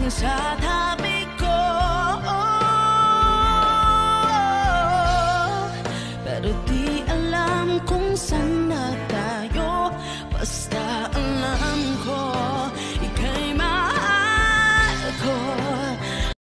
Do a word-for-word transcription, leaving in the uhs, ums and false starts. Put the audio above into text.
laging sa tabi ko. Pero di alam kung saan na tayo, basta alam ko